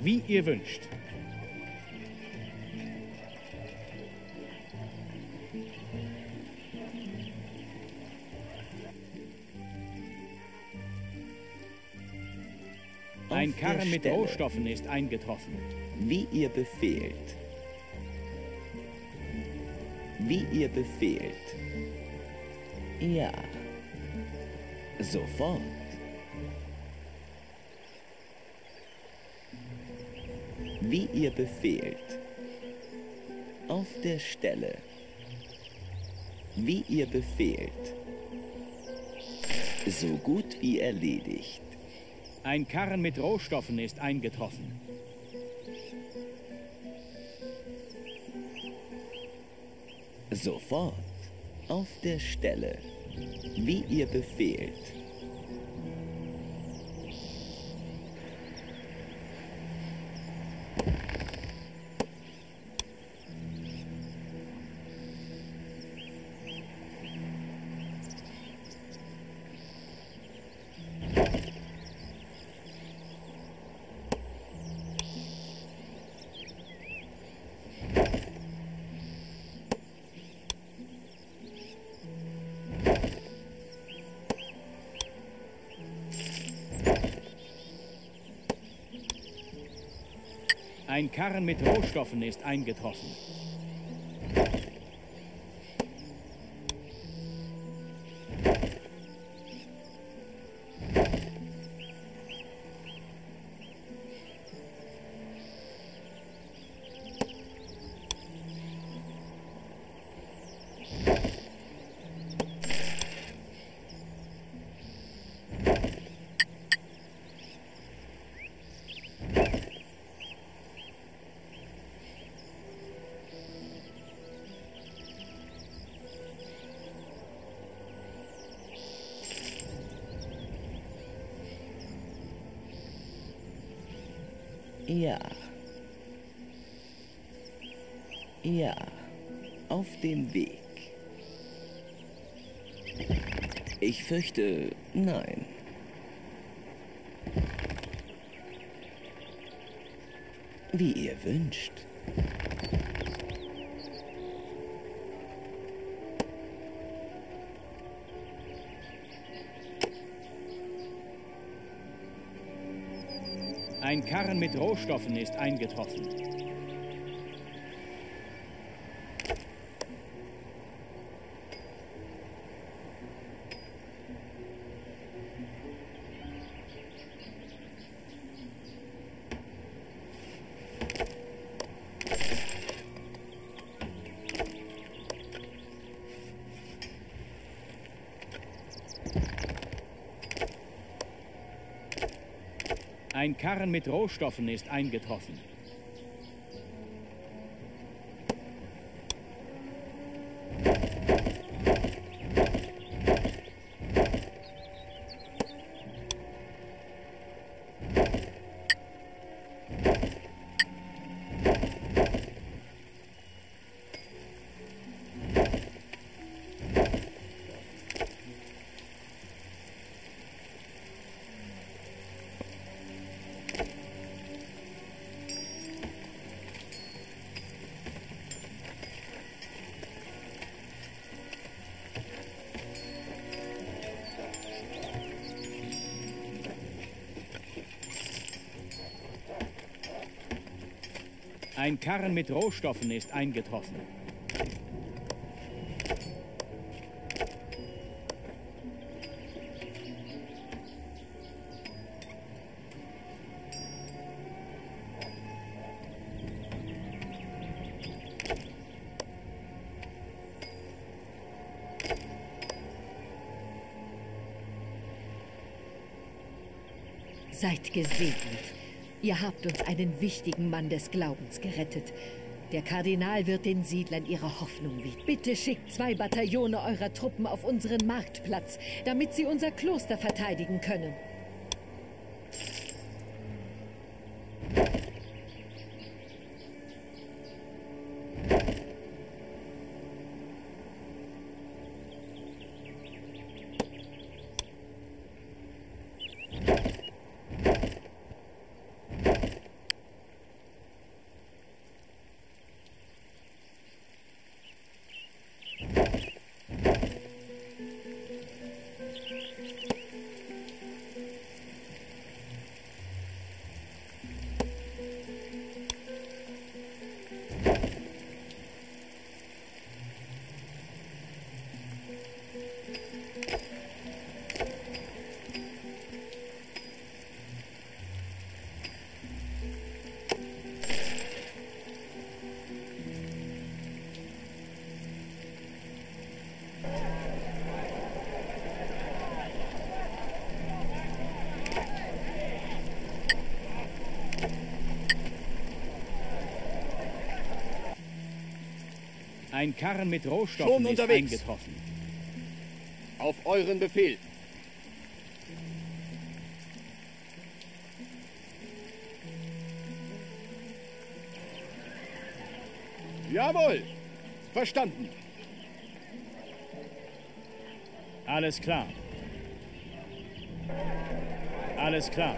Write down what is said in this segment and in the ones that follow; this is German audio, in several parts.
Wie ihr wünscht. Ein Karren mit Rohstoffen ist eingetroffen. Wie ihr befehlt. Wie ihr befehlt. Ja. Sofort. Wie ihr befehlt. Auf der Stelle. Wie ihr befehlt. So gut wie erledigt. Ein Karren mit Rohstoffen ist eingetroffen. Sofort. Auf der Stelle. Wie ihr befehlt. Ein Karren mit Rohstoffen ist eingetroffen. Ja. Ja. Auf dem Weg. Ich fürchte, nein. Wie ihr wünscht. Ein Karren mit Rohstoffen ist eingetroffen. Ein Karren mit Rohstoffen ist eingetroffen. Ein Karren mit Rohstoffen ist eingetroffen. Seid gesegnet. Ihr habt uns einen wichtigen Mann des Glaubens gerettet. Der Kardinal wird den Siedlern ihre Hoffnung bieten. Bitte schickt 2 Bataillone eurer Truppen auf unseren Marktplatz, damit sie unser Kloster verteidigen können. Ein Karren mit Schon Rohstoffen ist unterwegs. eingetroffen. Auf euren Befehl. Jawohl. Verstanden. Alles klar. Alles klar.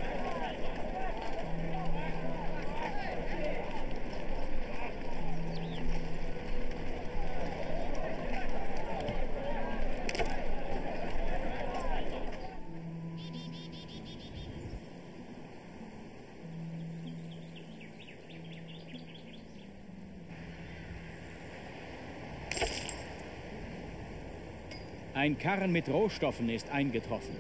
Ein Karren mit Rohstoffen ist eingetroffen.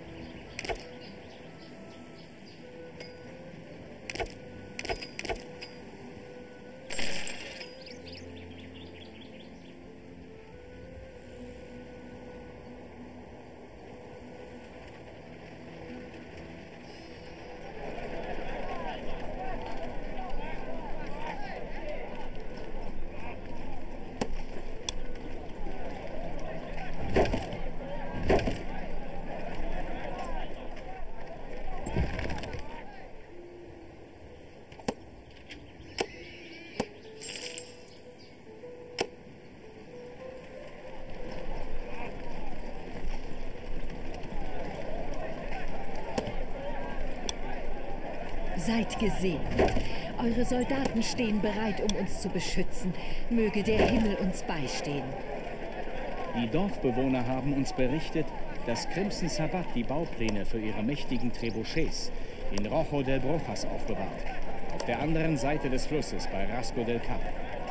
Seid gesegnet. Eure Soldaten stehen bereit, um uns zu beschützen. Möge der Himmel uns beistehen. Die Dorfbewohner haben uns berichtet, dass Crimson Sabbat die Baupläne für ihre mächtigen Trebuchets in Rojo del Brujas aufbewahrt. Auf der anderen Seite des Flusses bei Rasco del Cap.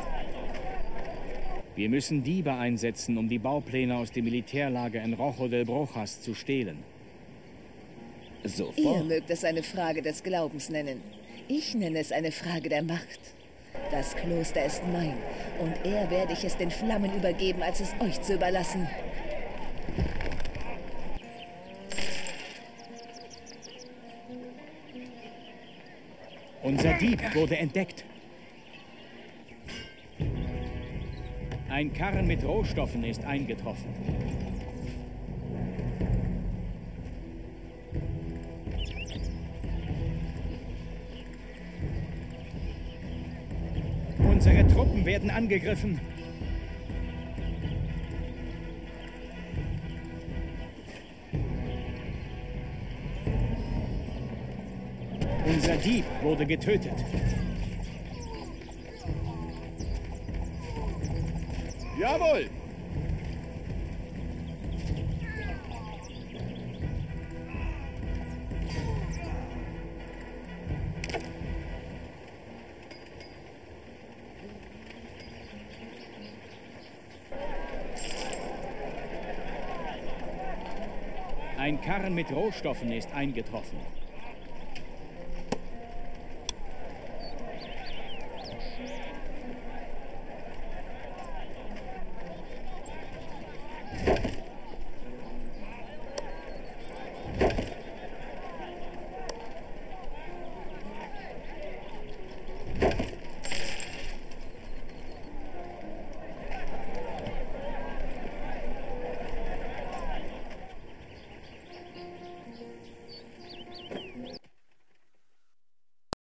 Wir müssen Diebe einsetzen, um die Baupläne aus dem Militärlager in Rojo del Brujas zu stehlen. Ihr Sofort. mögt es eine Frage des Glaubens nennen. Ich nenne es eine Frage der Macht. Das Kloster ist mein und eher werde ich es den Flammen übergeben, als es euch zu überlassen. Unser Dieb wurde entdeckt. Ein Karren mit Rohstoffen ist eingetroffen. Unsere Truppen werden angegriffen. Unser Dieb wurde getötet. Jawohl. Ein Karren mit Rohstoffen ist eingetroffen.